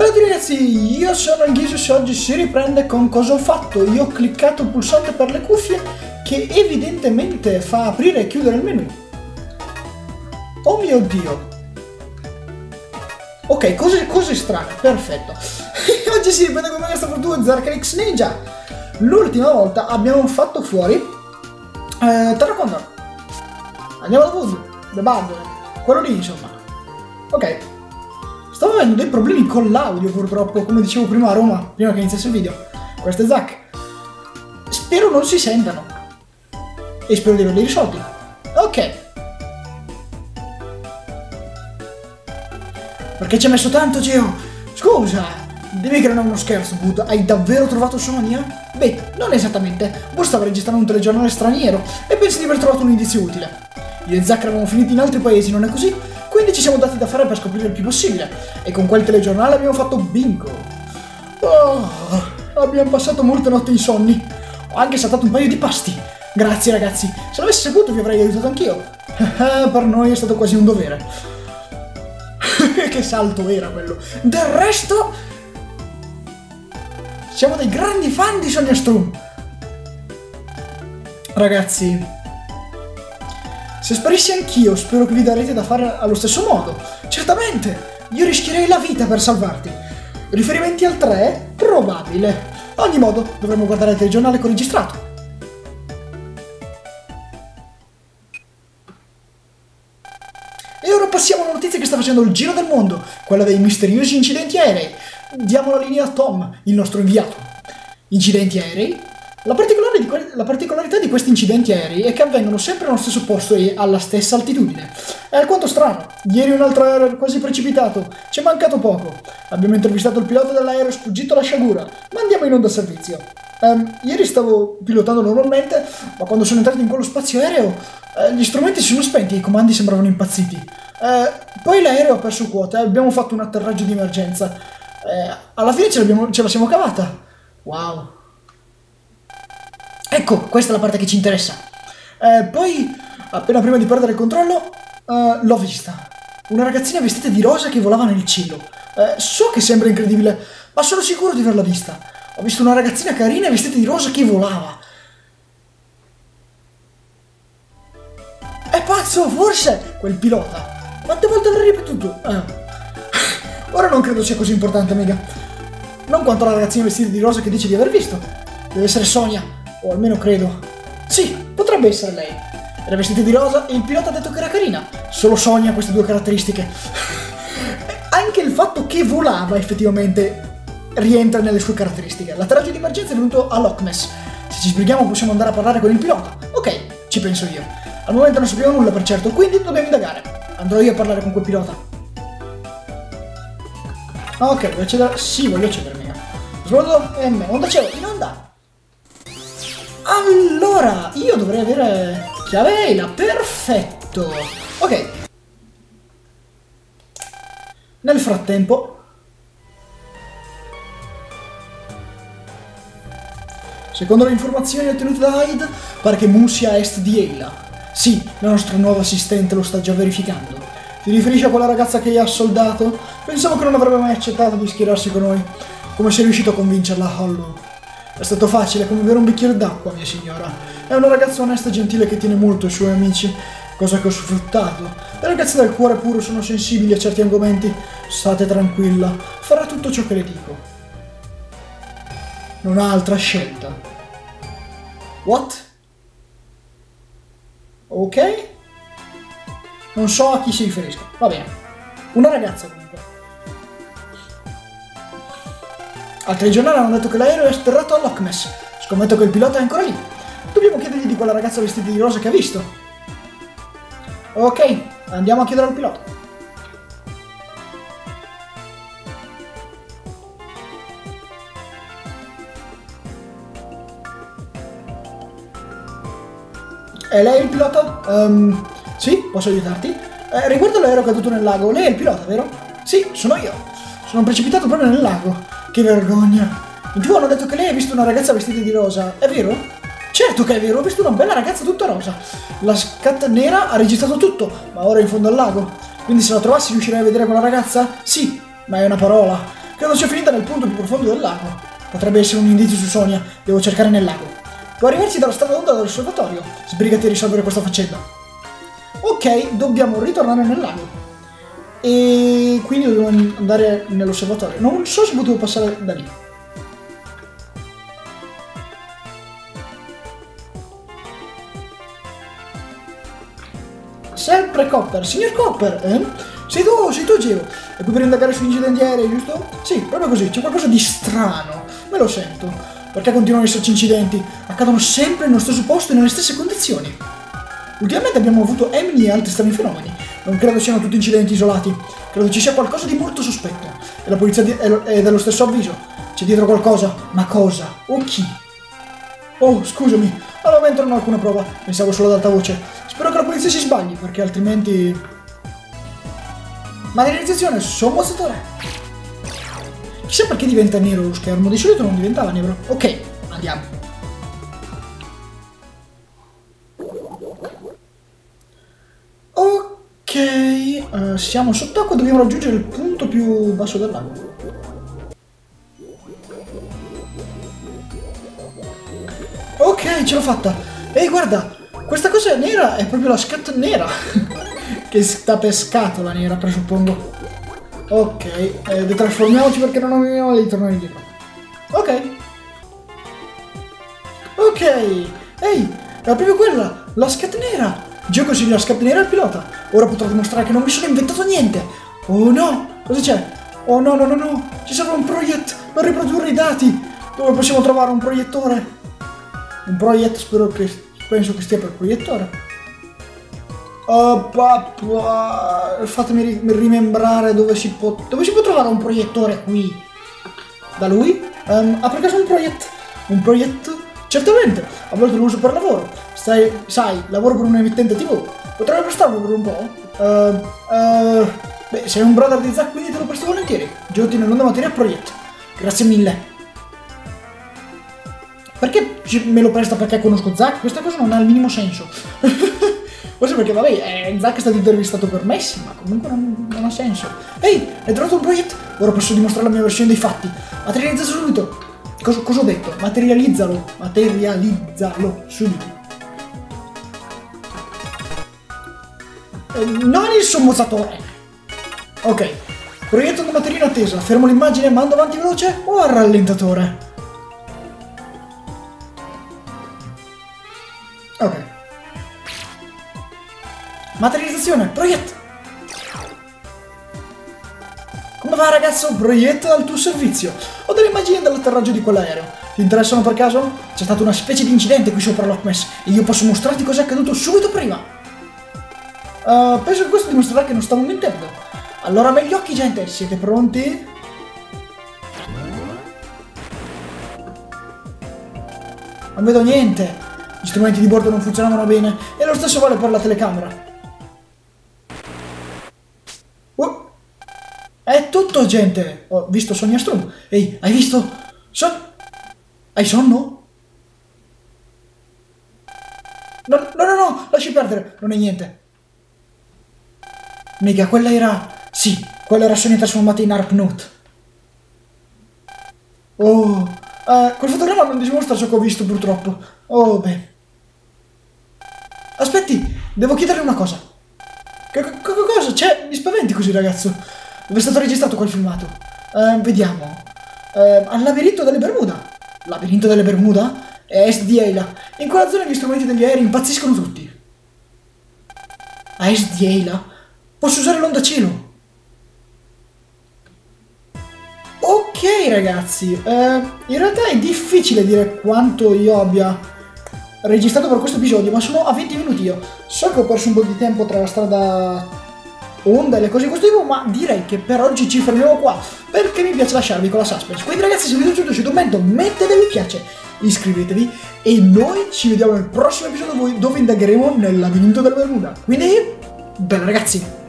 Ciao a tutti ragazzi, io sono il Ghisus e oggi si riprende con cosa ho fatto. Io ho cliccato il pulsante per le cuffie che evidentemente fa aprire e chiudere il menu. Oh mio Dio. Ok, cose strane, perfetto. Oggi si riprende con questa fortuna Zarkanix Ninja. L'ultima volta abbiamo fatto fuori Terra Condor. Andiamo da Wood, The Bug, quello lì insomma. Ok. Stavo avendo dei problemi con l'audio purtroppo, come dicevo prima a Roma, prima che iniziasse il video. Questo è Zack. Spero non si sentano. E spero di averli risolti. Ok. Perché ci ha messo tanto, Geo? Scusa, devi che non è uno scherzo, Bud. Hai davvero trovato Sonia? Beh, non esattamente. Bud stava registrando un telegiornale straniero e pensi di aver trovato un indizio utile. Io e Zack eravamo finiti in altri paesi, non è così? Quindi ci siamo dati da fare per scoprire il più possibile. E con quel telegiornale abbiamo fatto bingo. Oh, abbiamo passato molte notti insonni. Ho anche saltato un paio di pasti. Grazie ragazzi. Se l'avessi saputo vi avrei aiutato anch'io. Per noi è stato quasi un dovere. Che salto era quello. Del resto siamo dei grandi fan di Sonia Strum. Ragazzi, se sparissi anch'io, spero che vi darete da fare allo stesso modo. Certamente, io rischierei la vita per salvarti. Riferimenti al 3? Probabile. Ad ogni modo, dovremmo guardare il telegiornale che ho registrato. E ora passiamo alla notizia che sta facendo il giro del mondo, quella dei misteriosi incidenti aerei. Diamo la linea a Tom, il nostro inviato. Incidenti aerei? La particolarità di questi incidenti aerei è che avvengono sempre nello stesso posto e alla stessa altitudine. È alquanto strano. Ieri un altro aereo è quasi precipitato. Ci è mancato poco. Abbiamo intervistato il pilota dell'aereo sfuggito alla sciagura, ma andiamo in onda a servizio. Ieri stavo pilotando normalmente, ma quando sono entrato in quello spazio aereo, gli strumenti si sono spenti e i comandi sembravano impazziti. Poi l'aereo ha perso quota e abbiamo fatto un atterraggio di emergenza. Alla fine ce la siamo cavata. Wow. Ecco, questa è la parte che ci interessa. Poi, appena prima di perdere il controllo, l'ho vista. Una ragazzina vestita di rosa che volava nel cielo. So che sembra incredibile, ma sono sicuro di averla vista. Ho visto una ragazzina carina vestita di rosa che volava. È pazzo, forse, quel pilota. Quante volte l'hai ripetuto? Ora non credo sia così importante, amica. Non quanto la ragazzina vestita di rosa che dice di aver visto. Deve essere Sonia. O almeno credo. Sì, potrebbe essere lei. Era vestita di rosa e il pilota ha detto che era carina. Solo Sonia ha queste due caratteristiche. Anche il fatto che volava effettivamente rientra nelle sue caratteristiche. L'atterraggio di emergenza è venuto a Loch Ness. Se ci sbrighiamo possiamo andare a parlare con il pilota. Ok, ci penso io. Al momento non sappiamo nulla per certo, quindi dobbiamo indagare. Andrò io a parlare con quel pilota. Ok, voglio accedere. Sì, voglio accedere, mia. Svolto M. Onda cielo, in onda. Allora, io dovrei avere chiave EILA, perfetto. Ok. Nel frattempo, secondo le informazioni ottenute da Hyde, pare che Moon sia a est di EILA. Sì, la nostra nuova assistente lo sta già verificando. Ti riferisci a quella ragazza che ha soldato? Pensavo che non avrebbe mai accettato di schierarsi con noi. Come sei riuscito a convincerla, Hollow? È stato facile, come bere un bicchiere d'acqua, mia signora. È una ragazza onesta e gentile che tiene molto ai suoi amici, cosa che ho sfruttato. Le ragazze dal cuore puro sono sensibili a certi argomenti. State tranquilla, farà tutto ciò che le dico. Non ha altra scelta. What? Ok? Non so a chi si riferisca. Va bene. Una ragazza comunque. Al telegiornale hanno detto che l'aereo è atterrato a Loch Ness. Scommetto che il pilota è ancora lì. Dobbiamo chiedergli di quella ragazza vestita di rosa che ha visto. Ok, andiamo a chiedere al pilota. È lei il pilota? Sì, posso aiutarti? Riguardo l'aereo caduto nel lago, lei è il pilota, vero? Sì, sono io. Sono precipitato proprio nel lago. Che vergogna. In TV hanno detto che lei ha visto una ragazza vestita di rosa, è vero? Certo che è vero, ho visto una bella ragazza tutta rosa. La scat nera ha registrato tutto, ma ora è in fondo al lago. Quindi se la trovassi riuscirei a vedere quella ragazza? Sì, ma è una parola. Credo sia finita nel punto più profondo del lago. Potrebbe essere un indizio su Sonia. Devo cercare nel lago. Può arrivarci dalla strada d'onda dall'osservatorio. Sbrigati a risolvere questa faccenda. Ok, dobbiamo ritornare nel lago. E quindi dobbiamo andare nell'osservatorio. Non so se potevo passare da lì. Sempre Copper. Signor Copper, Sei tu, Geo. E qui per indagare sugli incidenti aerei, giusto? Sì, proprio così. C'è qualcosa di strano. Me lo sento. Perché continuano ad esserci incidenti? Accadono sempre nello stesso posto e nelle stesse condizioni. Ultimamente abbiamo avuto mini e altri strani fenomeni. Non credo siano tutti incidenti isolati. Credo ci sia qualcosa di molto sospetto. E la polizia è dello stesso avviso. C'è dietro qualcosa. Ma cosa? O chi? Oh, scusami. Al momento non ho alcuna prova. Pensavo solo ad alta voce. Spero che la polizia si sbagli, perché altrimenti... Materializzazione, sommozzatore. Chissà perché diventa nero lo schermo. Di solito non diventava nero. Ok, andiamo. Ok, siamo sott'acqua, dobbiamo raggiungere il punto più basso del lago. Ok, ce l'ho fatta. Ehi, guarda, questa cosa nera è proprio la scatola nera. Che sta per scatola nera, presuppongo. Ok, detrasformiamoci perché non abbiamo di tornare indietro. Ok. Ok, ehi, era proprio quella, la scat nera. Gio consiglia la scat nera al pilota. Ora potrò dimostrare che non mi sono inventato niente. Oh no, cosa c'è? Oh no, no, no, no, ci serve un project per riprodurre i dati. Dove possiamo trovare un proiettore? Un project, penso che stia per proiettore. Oh papà, fatemi rimembrare dove si può trovare un proiettore qui. Da lui? Ha per caso un project? Un project? Certamente, a volte lo uso per lavoro. Sai, lavoro per un emittente TV. Potrebbe prestarlo per un po'? Beh, sei un brother di Zack, quindi te lo presto volentieri. Giochi nell'onda materia project. Grazie mille. Perché me lo presta perché conosco Zack? Questa cosa non ha il minimo senso. Forse perché, vabbè, Zack è stato intervistato per Messi, ma comunque non ha senso. Ehi, hai trovato un project? Ora posso dimostrare la mia versione dei fatti. Materializza subito. Cosa ho detto? Materializzalo. Materializzalo subito. Non il sommozzatore. Ok. Proietto una materia in attesa. Fermo l'immagine, mando avanti veloce o al rallentatore? Ok. Materializzazione, proietto! Come va ragazzo? Proietto al tuo servizio. Ho delle immagini dall'atterraggio di quell'aereo. Ti interessano per caso? C'è stata una specie di incidente qui sopra Loch Ness e io posso mostrarti cosa è accaduto subito prima. Penso che questo dimostrerà che non stavo mentendo. Allora apri gli occhi gente, siete pronti? Non vedo niente. Gli strumenti di bordo non funzionavano bene e lo stesso vale per la telecamera. È tutto, gente! Ho visto Sonia Strum. Ehi, hai visto? Hai sonno? No, lasci perdere, non è niente. Mica, quella era... Sì, quella era Sonia trasformata in Harpnut. Oh, quel fotogramma non dimostra ciò che ho visto, purtroppo. Oh, beh. Aspetti, devo chiederle una cosa. Cosa? Cioè, mi spaventi così, ragazzo. Dove è stato registrato quel filmato? Vediamo. Al labirinto delle Bermuda. Labirinto delle Bermuda? È est di Eila. In quella zona gli strumenti degli aerei impazziscono tutti. A est di Eila? Posso usare l'ondacielo? Ok ragazzi, in realtà è difficile dire quanto io abbia registrato per questo episodio, ma sono a 20 minuti io. So che ho perso un po' di tempo tra la strada onda e le cose di questo tipo, ma direi che per oggi ci fermiamo qua, perché mi piace lasciarvi con la suspense. Quindi ragazzi, se vi è piaciuto questo commento, mettete mi piace, iscrivetevi e noi ci vediamo nel prossimo episodio dove indagheremo nel labirinto della Bermuda. Quindi, bella ragazzi!